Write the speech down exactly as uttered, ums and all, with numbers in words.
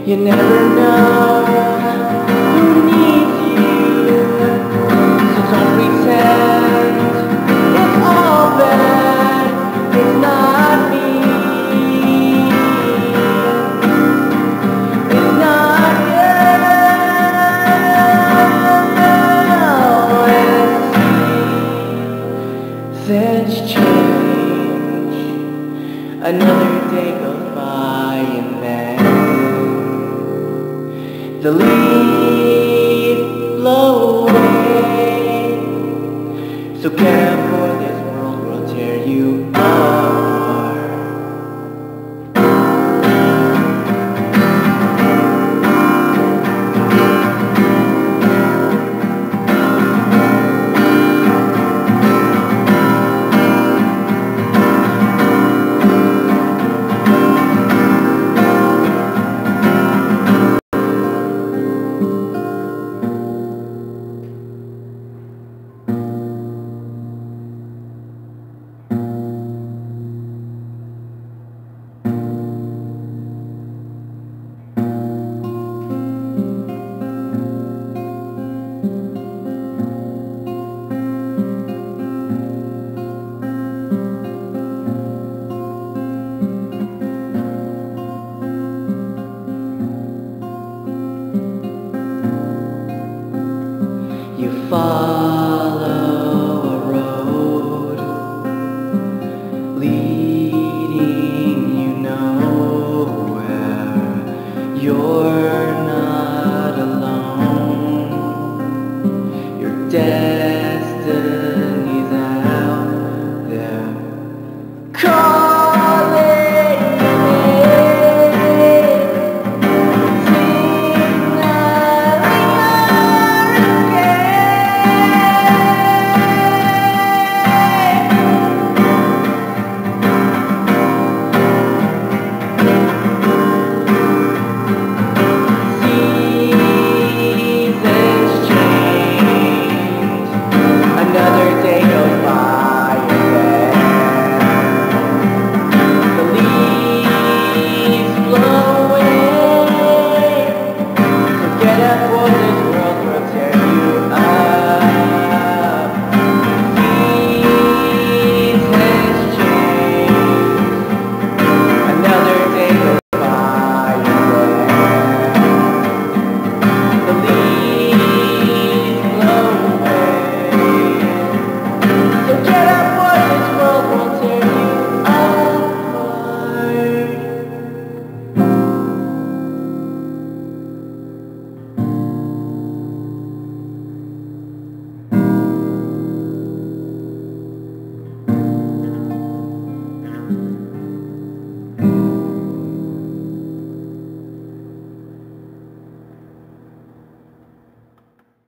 You never know who needs you, so don't pretend it's all bad. It's not me. It's not you. And things change. Another day goes by and then the leaves blow away. So careful, this world will tear you apart. You follow a road leading you nowhere. You're not alone. You're dead.